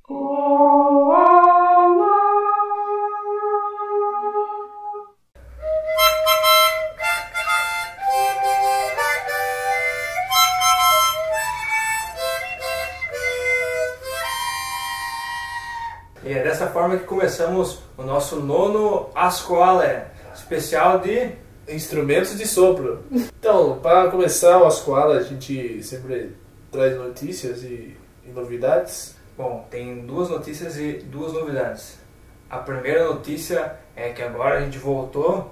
E é dessa forma que começamos o nosso nono Ascoala, especial de instrumentos de sopro. Então, para começar o Ascoala, a gente sempre traz notícias e novidades. Bom, tem duas notícias e duas novidades. A primeira notícia é que agora a gente voltou.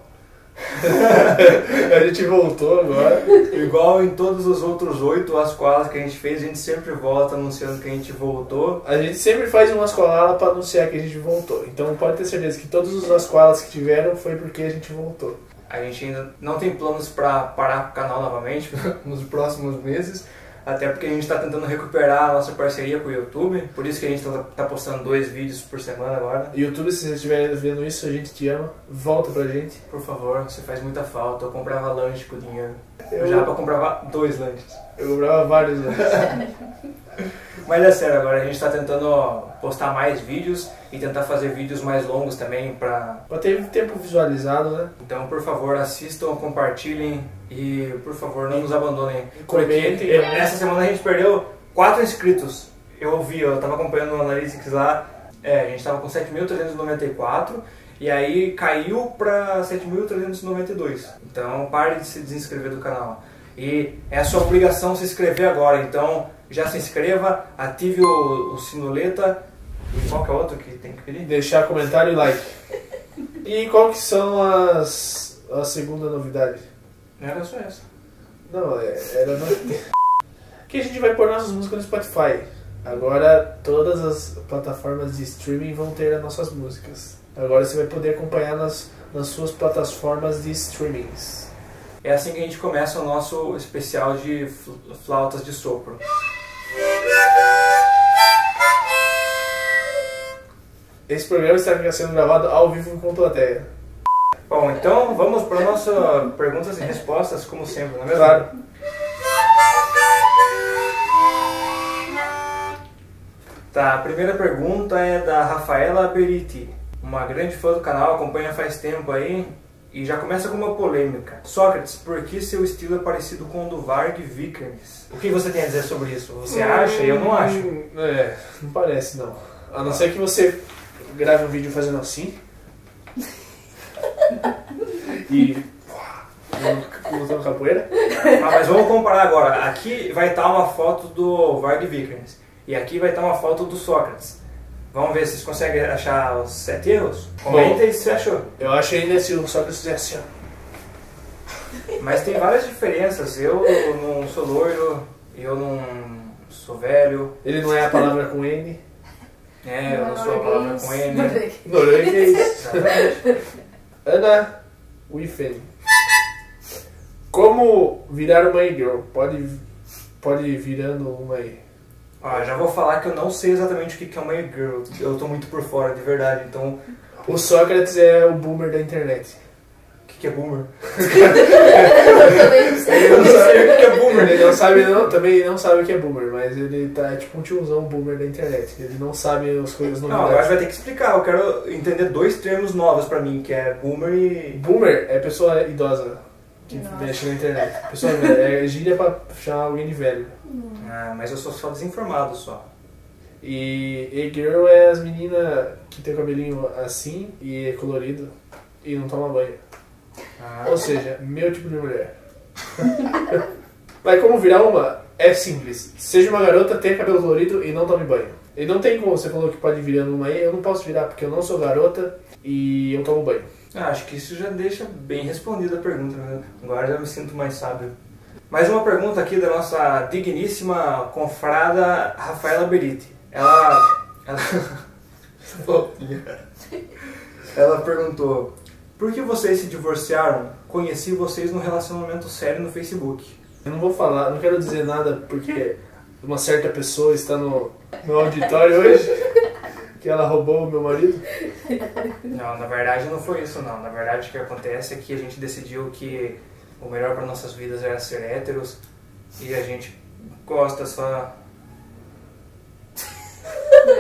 A gente voltou agora. Igual em todos os outros 8 Ascoalas que a gente fez, a gente sempre volta anunciando que a gente voltou. A gente sempre faz um Ascoala para anunciar que a gente voltou. Então pode ter certeza que todos os Ascoalas que tiveram foi porque a gente voltou. A gente ainda não tem planos para parar o canal novamente nos próximos meses. Até porque a gente está tentando recuperar a nossa parceria com o YouTube. Por isso que a gente está postando 2 vídeos por semana agora. YouTube, se você estiver vendo isso, a gente te ama. Volta pra gente. Por favor, você faz muita falta. Eu comprava lanche com dinheiro. Eu já comprava 2 lanches. Eu comprava vários lanches. Mas é sério, agora a gente está tentando postar mais vídeos e tentar fazer vídeos mais longos também pra ter tempo visualizado, né? Então, por favor, assistam, compartilhem e, por favor, não nos abandonem. Comentem. Essa semana a gente perdeu 4 inscritos. Eu tava acompanhando o Analytics lá, a gente tava com 7.394 e aí caiu pra 7.392. Então, pare de se desinscrever do canal. E é a sua obrigação se inscrever agora, então já se inscreva, ative o sinuleta. E qual que é o outro que tem que pedir? Deixar comentário e like. E qual que são a segunda novidade? Era só essa. Não, era que a gente vai pôr nossas músicas no Spotify. Agora todas as plataformas de streaming vão ter as nossas músicas. Agora você vai poder acompanhar nas suas plataformas de streamings. É assim que a gente começa o nosso especial de flautas de sopro. Esse programa está sendo gravado ao vivo com plateia. Bom, então vamos para nossas perguntas e respostas, como sempre, não é mesmo? Claro. Tá, a primeira pergunta é da Rafaela Beriti, uma grande fã do canal, acompanha faz tempo aí, e já começa com uma polêmica. Sócrates, por que seu estilo é parecido com o do Varg Vikernes? O que você tem a dizer sobre isso? Você acha? Eu não acho. Não parece não. A não ser que você grave um vídeo fazendo assim. E usando capoeira. Mas vamos comparar agora. Aqui vai estar uma foto do Varg Vikernes e aqui vai estar uma foto do Sócrates. Vamos ver se vocês conseguem achar os 7 erros? Comenta aí se você achou. Eu achei ainda se o Sócrates fizer assim, ó. Mas tem várias diferenças. Eu não sou loiro, eu não sou velho. Ele não é a palavra com N. Eu não sou a palavra com N. Norueguês. Ana Wiffen. Como virar uma e-girl? Pode virando uma e... Já vou falar que eu não sei exatamente o que é uma e-girl. Eu tô muito por fora, de verdade. Então, o Sócrates é o boomer da internet. O que é boomer? Eu não sei o que é boomer. Ele também não sabe o que é boomer, mas ele tá tipo um tiozão boomer da internet. Ele não sabe as coisas novidades. Não, agora vai ter que explicar. Eu quero entender 2 termos novos pra mim, que é boomer e... Boomer é pessoa idosa que mexe na internet. Pessoa velha. É gíria pra chamar alguém de velho. Mas eu sou só desinformado só. E e-girl é as meninas que tem o cabelinho assim e é colorido e não toma banho. Ou seja, meu tipo de mulher. Mas como virar uma? É simples. Seja uma garota, tenha cabelo colorido e não tome banho. E não tem como, você falou que pode virar uma aí, eu não posso virar porque eu não sou garota e eu tomo banho. Acho que isso já deixa bem respondida a pergunta, né? Agora já me sinto mais sábio. Mais uma pergunta aqui da nossa digníssima confrada Rafaela Beriti. Ela perguntou: por que vocês se divorciaram? Conheci vocês num relacionamento sério no Facebook. Eu não vou falar, não quero dizer nada porque uma certa pessoa está no auditório hoje, que ela roubou o meu marido. Não, na verdade não foi isso não. Na verdade o que acontece é que a gente decidiu que o melhor para nossas vidas era ser héteros e a gente gosta só...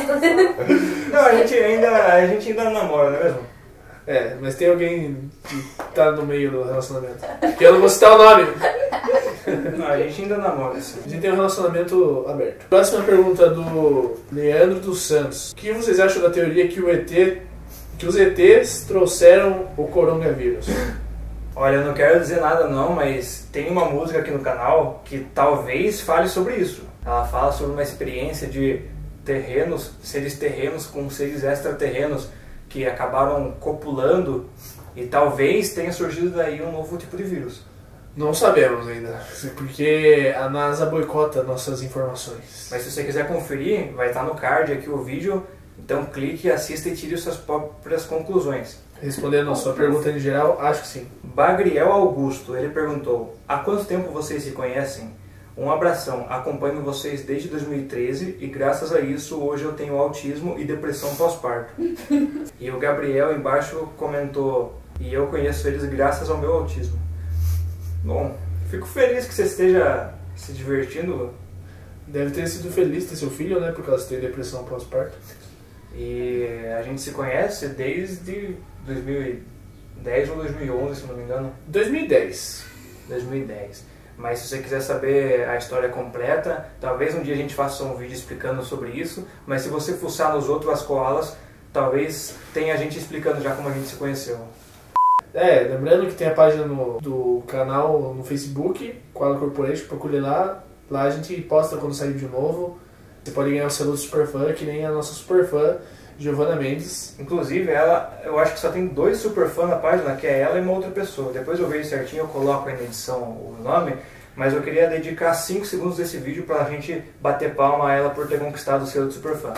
Não, a gente ainda namora, não é mesmo? É, mas tem alguém que tá no meio do relacionamento. Que eu não vou citar o nome. Não, a gente ainda namora, assim. A gente tem um relacionamento aberto. Próxima pergunta do Leandro dos Santos. O que vocês acham da teoria que os ETs trouxeram o coronavírus? Olha, eu não quero dizer nada não, mas tem uma música aqui no canal que talvez fale sobre isso. Ela fala sobre uma experiência de seres terrenos com seres extraterrenos que acabaram copulando e talvez tenha surgido daí um novo tipo de vírus. Não sabemos ainda, porque a NASA boicota nossas informações. Mas se você quiser conferir, vai estar no card aqui o vídeo, então clique, assista e tire suas próprias conclusões. Respondendo a sua pergunta em geral, acho que sim. Bagriel Augusto, ele perguntou: há quanto tempo vocês se conhecem? Um abração, acompanho vocês desde 2013 e graças a isso hoje eu tenho autismo e depressão pós-parto. E o Gabriel embaixo comentou: e eu conheço eles graças ao meu autismo. Bom, fico feliz que você esteja se divertindo. Deve ter sido feliz ter seu filho, né, por causa de ter depressão pós-parto. E a gente se conhece desde 2010 ou 2011, se não me engano. 2010. 2010. Mas se você quiser saber a história completa, talvez um dia a gente faça um vídeo explicando sobre isso. Mas se você fuçar nos outros koalas, talvez tenha a gente explicando já como a gente se conheceu. Lembrando que tem a página do canal no Facebook, Koala Corporation, procure lá. Lá a gente posta quando sair de novo. Você pode ganhar o selo do Superfã, que nem a nossa Superfã, Giovana Mendes. Inclusive, eu acho que só tem 2 superfãs na página, que é ela e uma outra pessoa. Depois eu vejo certinho, eu coloco aí na edição o nome. Mas eu queria dedicar 5 segundos desse vídeo pra gente bater palma a ela por ter conquistado o selo do Superfã.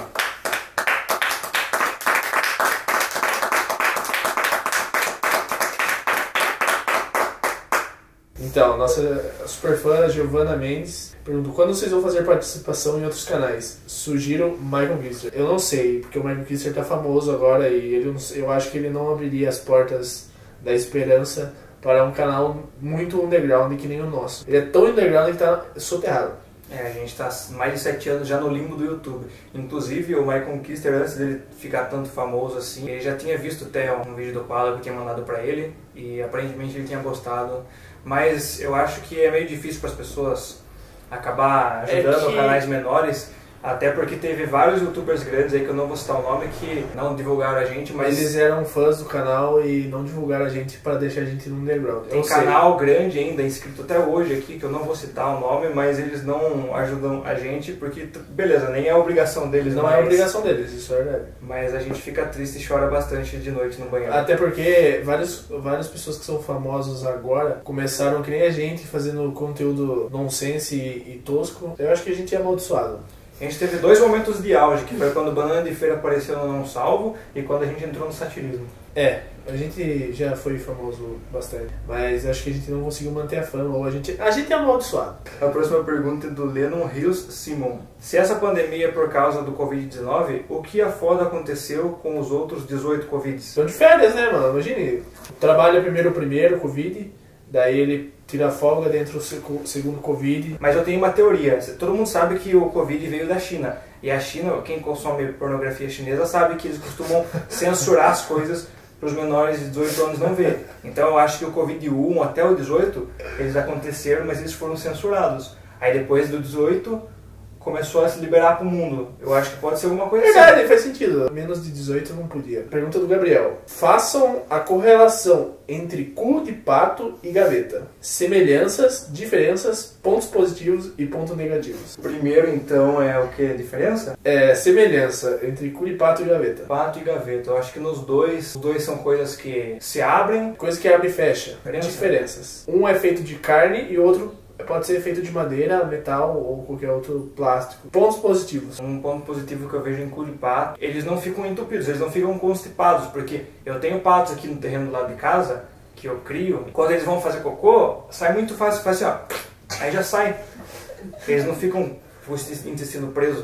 Então, nossa superfã Giovana Mendes perguntou: quando vocês vão fazer participação em outros canais? Sugiro Michael Kister. Eu não sei, porque o Michael Kister tá famoso agora e eu acho que ele não abriria as portas da esperança para um canal muito underground que nem o nosso. Ele é tão underground que tá soterrado. A gente tá mais de 7 anos já no limbo do YouTube. Inclusive o Michael Kister, antes dele ficar tanto famoso assim, ele já tinha visto até um vídeo do Koala que eu tinha mandado pra ele e aparentemente ele tinha gostado. Mas eu acho que é meio difícil para as pessoas acabar ajudando canais menores, até porque teve vários youtubers grandes aí que eu não vou citar o nome que não divulgaram a gente, mas eles eram fãs do canal e não divulgaram a gente para deixar a gente no underground. Tem canal grande ainda, inscrito até hoje aqui, que eu não vou citar o nome, mas eles não ajudam a gente porque, beleza, nem é obrigação deles. Não é obrigação deles, isso é verdade. Mas a gente fica triste e chora bastante de noite no banheiro. Até porque várias pessoas que são famosos agora começaram que nem a gente, fazendo conteúdo nonsense e tosco. Eu acho que a gente é amaldiçoado. A gente teve 2 momentos de auge, que foi quando o Banana de Feira apareceu no Não Salvo e quando a gente entrou no satirismo. A gente já foi famoso bastante, mas acho que a gente não conseguiu manter a fama, ou a gente é amaldiçoado. A próxima pergunta é do Lennon Rios Simon. Se essa pandemia é por causa do Covid-19, o que a foda aconteceu com os outros 18 Covids? São de férias, né, mano? Imagine, trabalha primeiro o Covid, daí ele tira folga dentro do segundo Covid. Mas eu tenho uma teoria. Todo mundo sabe que o Covid veio da China. E a China, quem consome pornografia chinesa sabe que eles costumam censurar as coisas para os menores de 18 anos não ver. Então eu acho que o Covid-1 até o 18, eles aconteceram, mas eles foram censurados. Aí depois do 18, começou a se liberar para o mundo. Eu acho que pode ser alguma coisa assim. Verdade, faz sentido. Menos de 18 não podia. Pergunta do Gabriel. Façam a correlação entre cu de pato e gaveta. Semelhanças, diferenças, pontos positivos e pontos negativos. Primeiro, então, é o que? A diferença? Semelhança entre cu de pato e gaveta. Pato e gaveta. Eu acho que os dois são coisas que se abrem. Coisa que abre e fecha. Diferenças. Um é feito de carne e o outro pode ser feito de madeira, metal ou qualquer outro plástico. Pontos positivos. Um ponto positivo que eu vejo em cu de pato, eles não ficam entupidos, eles não ficam constipados, porque eu tenho patos aqui no terreno do lado de casa, que eu crio, e quando eles vão fazer cocô, sai muito fácil, faz assim, ó, aí já sai. Eles não ficam com o intestino preso.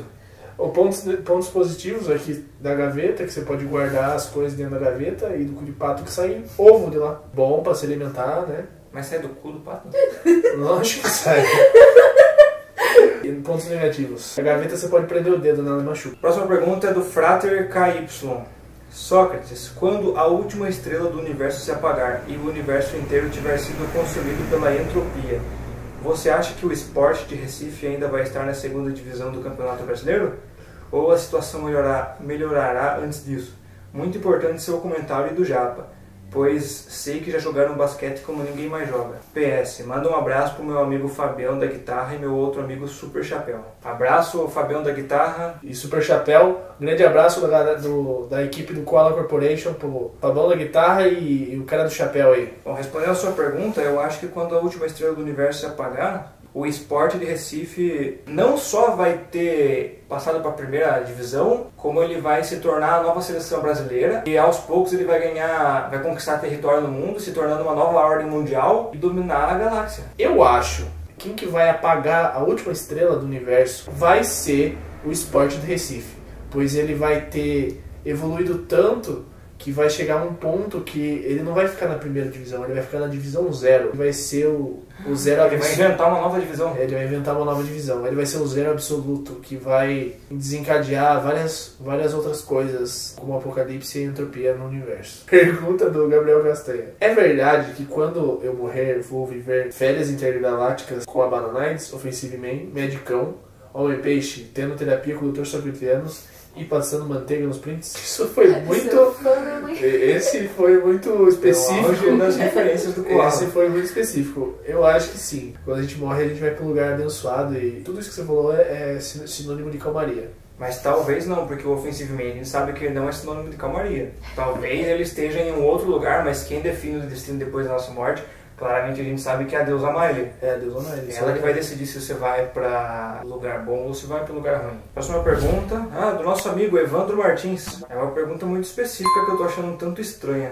Pontos positivos aqui da gaveta, que você pode guardar as coisas dentro da gaveta, e do cu de pato que sai ovo de lá. Bom para se alimentar, né? Mas sai do cu do pato? Lógico que sai. E pontos negativos. A gaveta você pode prender o dedo, não machuca. Próxima pergunta é do Frater KY. Sócrates, quando a última estrela do universo se apagar e o universo inteiro tiver sido consumido pela entropia, você acha que o Sport de Recife ainda vai estar na segunda divisão do Campeonato Brasileiro? Ou a situação melhorará antes disso? Muito importante seu comentário e do Japa, pois sei que já jogaram basquete como ninguém mais joga. PS, manda um abraço pro meu amigo Fabião da Guitarra e meu outro amigo Super Chapéu. Abraço, Fabião da Guitarra. E Super Chapéu, grande abraço da equipe do Koala Corporation pro Fabião da Guitarra e o cara do chapéu aí. Bom, respondendo a sua pergunta, eu acho que quando a última estrela do universo se apagar, o Sport de Recife não só vai ter passado para a primeira divisão, como ele vai se tornar a nova seleção brasileira e aos poucos ele vai conquistar território no mundo, se tornando uma nova ordem mundial e dominar a galáxia. Eu acho que quem que vai apagar a última estrela do universo vai ser o Sport de Recife, pois ele vai ter evoluído tanto que vai chegar um ponto que ele não vai ficar na primeira divisão, ele vai ficar na divisão 0. Ele vai ser o zero absoluto. Ele vai inventar uma nova divisão. Ele vai inventar uma nova divisão. Ele vai ser o zero absoluto, que vai desencadear várias outras coisas, como apocalipse e entropia no universo. Pergunta do Gabriel Castanha. É verdade que quando eu morrer vou viver férias intergalácticas com a Bananides, Offensive Man, Medicão, Homem-Peixe, tendo terapia com o Dr. Socretianos e passando manteiga nos prints? Isso foi muito... Esse foi muito específico. Das referências do Koala. Esse foi muito específico. Eu acho que sim. Quando a gente morre, a gente vai para um lugar abençoado e tudo isso que você falou é sinônimo de calmaria. Mas talvez não, porque o Offensive Man, a gente sabe que ele não é sinônimo de calmaria. Talvez ele esteja em um outro lugar, mas quem define o destino depois da nossa morte, claramente a gente sabe que é a deusa Miley. É a deusa Miley. Ela que vai decidir se você vai para lugar bom ou se vai para lugar ruim. Próxima pergunta, do nosso amigo Evandro Martins. É uma pergunta muito específica que eu tô achando um tanto estranha.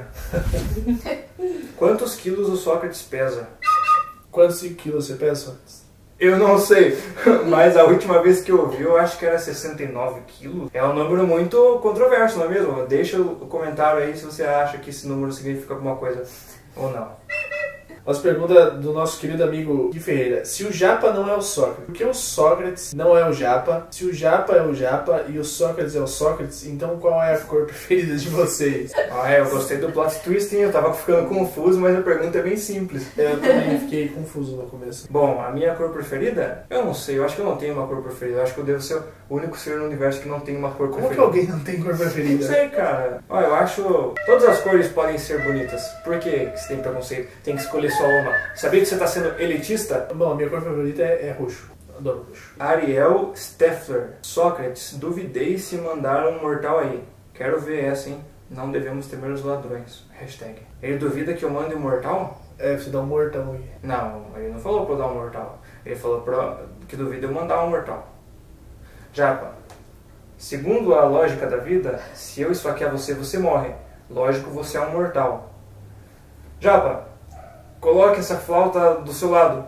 Quantos quilos o Sócrates pesa? Quantos quilos você pesa, Sócrates? Eu não sei, mas a última vez que eu vi, eu acho que era 69 quilos. É um número muito controverso, não é mesmo? Deixa o comentário aí se você acha que esse número significa alguma coisa ou não. Nossa pergunta do nosso querido amigo Gui Ferreira. Se o Japa não é o Sócrates, por que o Sócrates não é o Japa? Se o Japa é o Japa e o Sócrates é o Sócrates, então qual é a cor preferida de vocês? Eu gostei do plot twist, eu tava ficando confuso, mas a pergunta é bem simples. Eu também fiquei confuso no começo. Bom, a minha cor preferida? Eu não sei, eu acho que eu não tenho uma cor preferida. Eu acho que eu devo ser o único ser no universo que não tem uma cor preferida. Como que alguém não tem cor preferida? Não sei, cara. Eu acho... Todas as cores podem ser bonitas. Por que você tem preconceito? Tem que escolher só uma. Sabia que você está sendo elitista? Bom, a minha cor favorita é roxo. Adoro roxo. Ariel Steffler. Sócrates, duvidei se mandaram um mortal aí. Quero ver essa, hein? Não devemos temer os ladrões. Hashtag. Ele duvida que eu mande um mortal? Você dá um mortal aí. Não, ele não falou pra eu dar um mortal. Ele falou que duvida eu mandar um mortal. Japa, segundo a lógica da vida, se eu esfaquear você, você morre. Lógico, você é um mortal. Japa, coloque essa flauta do seu lado.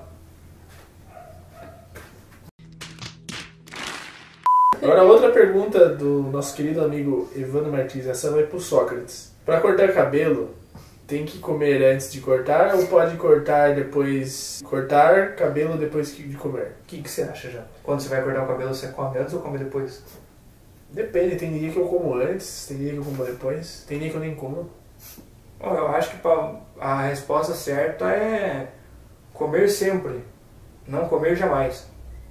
Agora outra pergunta do nosso querido amigo Evandro Martins. Essa vai pro Sócrates. Para cortar cabelo, tem que comer antes de cortar ou pode cortar depois... Cortar cabelo depois de comer? O que você acha, já? Quando você vai cortar o cabelo, você come antes ou come depois? Depende, tem dia que eu como antes, tem dia que eu como depois, tem dia que eu nem como. Eu acho que a resposta certa é comer sempre, não comer jamais.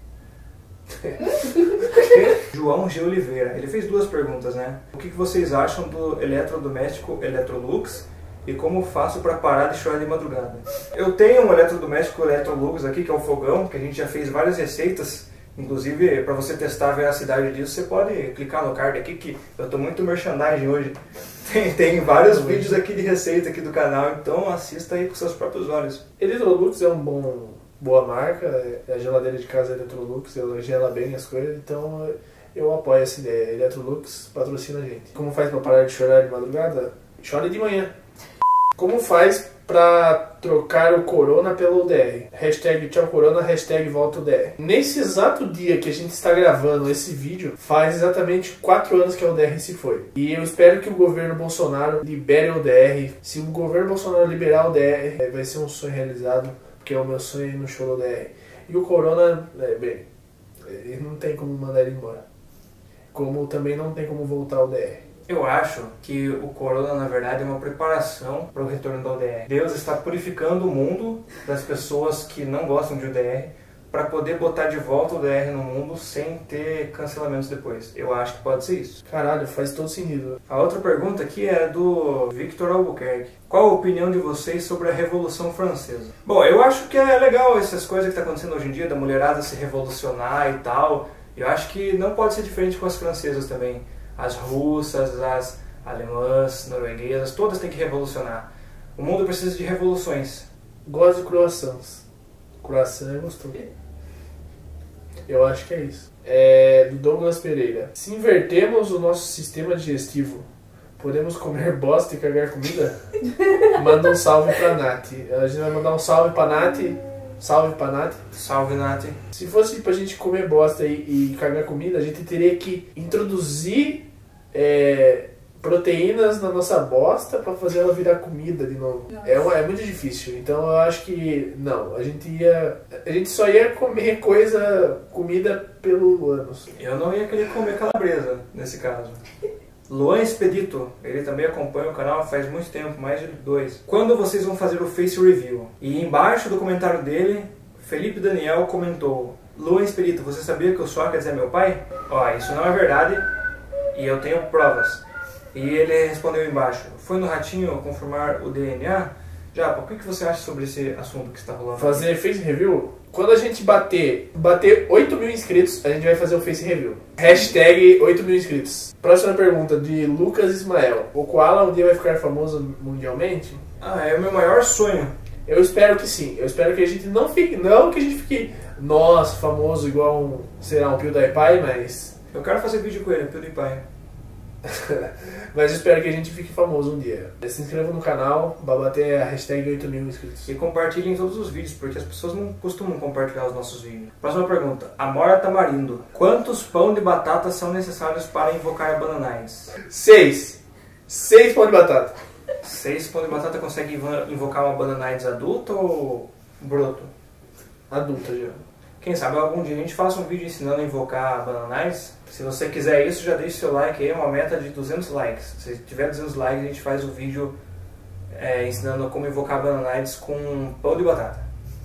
João G. Oliveira, ele fez duas perguntas, né? O que vocês acham do eletrodoméstico Electrolux e como faço para parar de chorar de madrugada? Eu tenho um eletrodoméstico Electrolux aqui, que é um fogão, que a gente já fez várias receitas. Inclusive, para você testar a veracidade disso, você pode clicar no card aqui, que eu tô muito merchandising hoje. Tem vários vídeos aqui de receita aqui do canal, então assista aí com seus próprios olhos. Electrolux é boa marca, a geladeira de casa é Electrolux, ela gela bem as coisas, então eu apoio essa ideia. Electrolux patrocina a gente. Como faz para parar de chorar de madrugada? Chore de manhã. Como faz para trocar o Corona pelo DR? Hashtag tchau Corona, hashtag volta o DR. Nesse exato dia que a gente está gravando esse vídeo, faz exatamente 4 anos que o DR se foi. E eu espero que o governo Bolsonaro libere o DR. Se o governo Bolsonaro liberar o DR, vai ser um sonho realizado, porque é o meu sonho ir no show do DR. E o Corona, bem, E não tem como mandar ele embora. Como também não tem como voltar ao DR. Eu acho que o corona, na verdade, é uma preparação para o retorno da UDR. Deus está purificando o mundo das pessoas que não gostam de UDR para poder botar de volta o UDR no mundo sem ter cancelamentos depois. Eu acho que pode ser isso. Caralho, faz todo sentido. A outra pergunta aqui é do Victor Albuquerque. Qual a opinião de vocês sobre a Revolução Francesa? Bom, eu acho que é legal essas coisas que estão acontecendo hoje em dia, da mulherada se revolucionar e tal. Eu acho que não pode ser diferente com as francesas também. As russas, as alemãs, norueguesas, todas têm que revolucionar. O mundo precisa de revoluções. Gosto de croissants. Croissant é gostoso. Eu acho que é isso. Do Douglas Pereira. Se invertemos o nosso sistema digestivo, podemos comer bosta e cagar comida? Manda um salve pra Nath. A gente vai mandar um salve pra Nath. Salve pra Nath. Salve, Nath. Se fosse pra gente comer bosta e cagar comida, a gente teria que introduzir proteínas na nossa bosta pra fazer ela virar comida de novo. É muito difícil. Então eu acho que não. A gente só ia comer comida pelo ânus. Eu não ia querer comer calabresa nesse caso. Luan Expedito, ele também acompanha o canal faz muito tempo, mais de 2. Quando vocês vão fazer o Face Review? E embaixo do comentário dele, Felipe Daniel comentou: Luan Expedito, você sabia que o Sócrates é meu pai? Ó, isso não é verdade e eu tenho provas. E ele respondeu embaixo: foi no Ratinho confirmar o DNA? Japa, o que você acha sobre esse assunto que está rolando? Fazer Face Review? Quando a gente bater 8 mil inscritos, a gente vai fazer o Face Review. Hashtag 8 mil inscritos. Próxima pergunta, de Lucas Ismael. O Koala um dia vai ficar famoso mundialmente? É o meu maior sonho. Eu espero que sim. Eu espero que a gente não fique... Não que a gente fique, nossa, famoso igual um PewDiePie, mas... Eu quero fazer vídeo com ele, PewDiePie. Mas eu espero que a gente fique famoso um dia. Se inscreva no canal, vai bater a hashtag 8 mil inscritos. E compartilhem todos os vídeos, porque as pessoas não costumam compartilhar os nossos vídeos. Próxima pergunta. Amora Tamarindo. Quantos pão de batata são necessários para invocar a Bananides? 6 pão de batata. 6 pão de batata consegue invocar uma Bananides adulta ou broto? Adulta já. Quem sabe algum dia a gente faça um vídeo ensinando a invocar a Bananides. Se você quiser isso, já deixe seu like aí, uma meta de 200 likes. Se tiver 200 likes, a gente faz o vídeo ensinando como invocar a Bananides com pão de batata.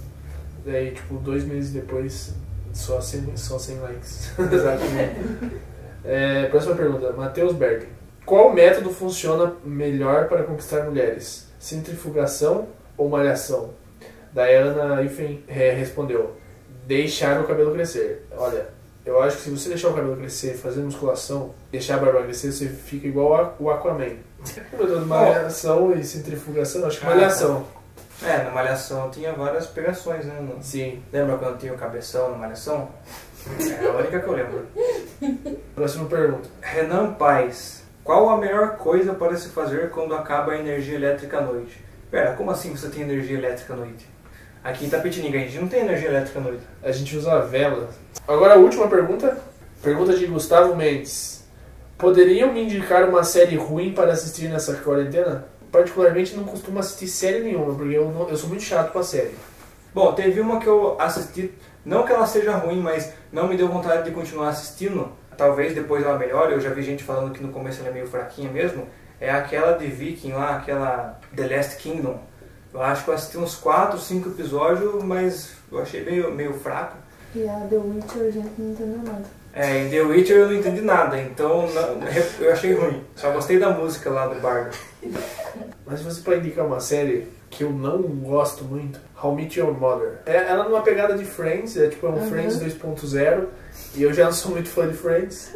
Daí, tipo, 2 meses depois, só 100 likes. Exatamente. Próxima pergunta, Matheus Berg. Qual método funciona melhor para conquistar mulheres? Centrifugação ou malhação? Daí a Ana Ifen respondeu: deixar o cabelo crescer. Olha, eu acho que se você deixar o cabelo crescer, fazer musculação, deixar a barba crescer, você fica igual o Aquaman. Malhação e centrifugação, acho que malhação. Na Malhação tinha várias pegações, né? Sim. Lembra quando tinha o cabeção na Malhação? É a única que eu lembro. Próxima pergunta. Renan Paes. Qual a melhor coisa para se fazer quando acaba a energia elétrica à noite? Pera, como assim você tem energia elétrica à noite? Aqui em Itapetininga a gente não tem energia elétrica à noite. A gente usa a vela. Agora a última pergunta. Pergunta de Gustavo Mendes. Poderiam me indicar uma série ruim para assistir nessa quarentena? Particularmente não costumo assistir série nenhuma, porque eu sou muito chato pra série. Bom, teve uma que eu assisti, não que ela seja ruim, mas não me deu vontade de continuar assistindo. Talvez depois ela melhore, eu já vi gente falando que no começo ela é meio fraquinha mesmo. É aquela de Viking lá, aquela The Last Kingdom. Eu acho que eu assisti uns 4, 5 episódios, mas eu achei meio fraco. E a The Witcher a gente não entendeu nada. Em The Witcher eu não entendi nada, então eu achei ruim. Só gostei da música lá do Bardo. Mas você pode indicar uma série que eu não gosto muito, How I Met Your Mother. Ela numa pegada de Friends, é um Friends 2.0, e eu já não sou muito fã de Friends.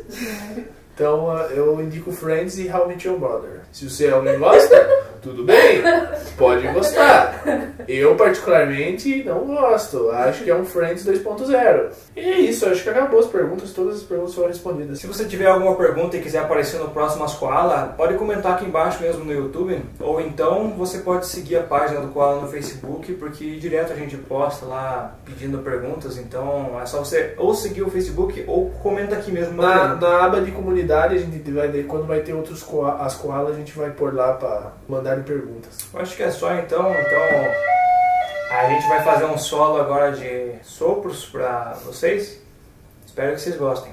Então eu indico Friends e How I Met Your Mother. Se você alguém gosta, tudo bem, pode gostar. Eu particularmente não gosto, acho que é um Friends 2.0. E é isso, acho que acabou as perguntas, todas as perguntas foram respondidas. Se você tiver alguma pergunta e quiser aparecer no próximo As Koala, pode comentar aqui embaixo mesmo no YouTube, ou então você pode seguir a página do Koala no Facebook, porque direto a gente posta lá pedindo perguntas, então é só você ou seguir o Facebook ou comenta aqui mesmo. Na aba de comunidade, a gente quando vai ter outros As Koala, a gente vai pôr lá para mandarem perguntas. Eu acho que é só então a gente vai fazer um solo agora de sopros para vocês. Espero que vocês gostem.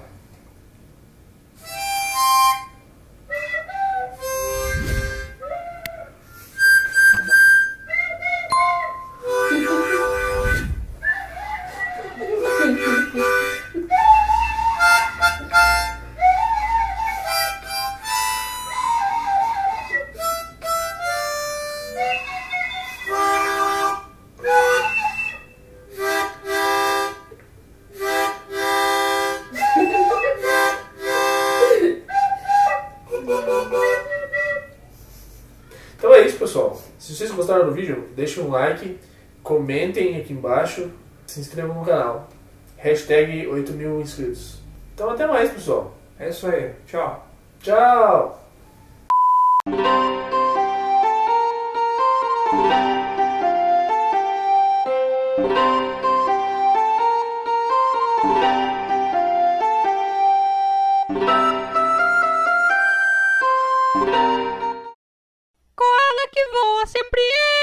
Então é isso, pessoal. Se vocês gostaram do vídeo, deixem um like, comentem aqui embaixo, se inscrevam no canal. Hashtag 8.000 inscritos. Então até mais, pessoal. É isso aí. Tchau. Tchau! Koala que voa sempre